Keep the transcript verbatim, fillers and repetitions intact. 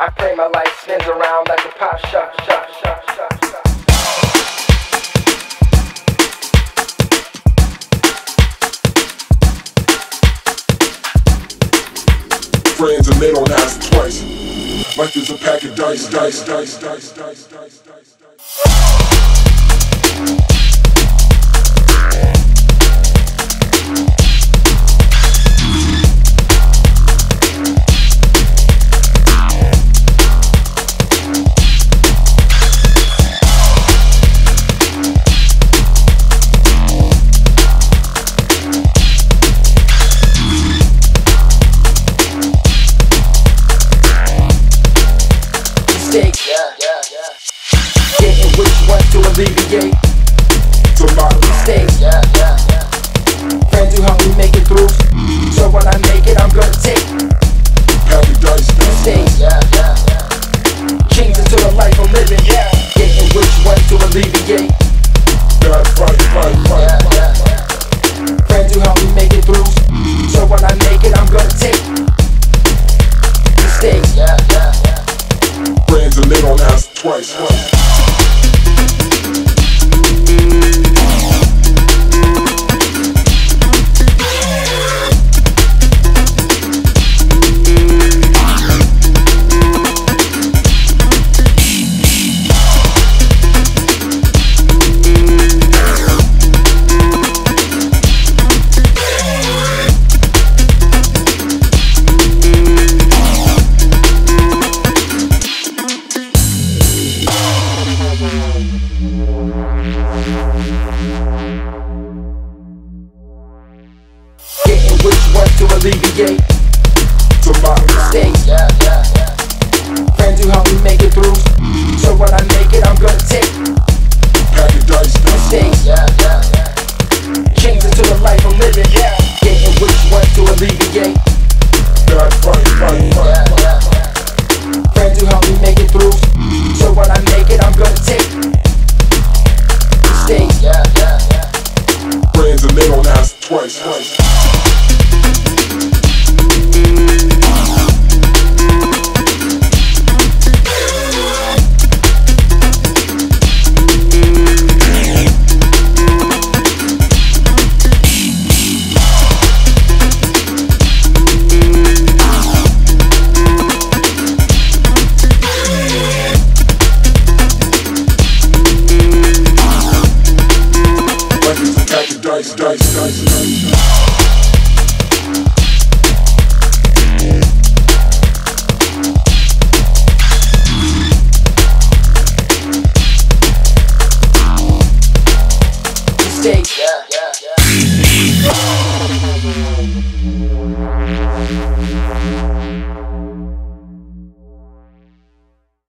I pray my life spins around like a pop shot, shot, shot, shot, shot. Friends and they don't ask twice. Life is a pack of dice, dice, dice, dice, dice, dice, dice, dice. Getting which one to alleviate To my mistakes. Yeah, yeah, yeah. Friends who help me make it through. So when I make it, I'm gonna take happy dice, mistakes. Yeah, yeah, yeah. Change into the life I'm living. Yeah. Getting which one to alleviate. bad fight, fight, fight. Yeah, yeah, yeah. Friends who help me make it through. So when I make it, I'm gonna take mistakes. Yeah, yeah, yeah. Friends and they don't ask twice. twice. Getting which one to alleviate To my mistakes. Yeah, yeah, yeah. Friends who help me make it through. So when I make it, I'm gonna take happy dice, dice. mistakes. Yeah, yeah, yeah. Change into the life I'm living. Yeah. Getting which one to alleviate. Bad fight, fight, fight. Yeah, yeah, yeah. Friends who help me make it through. So when I make it, I'm gonna take mistakes. Yeah, yeah, yeah. Friends and they don't ask twice. twice. Dice, dice, dice, dice.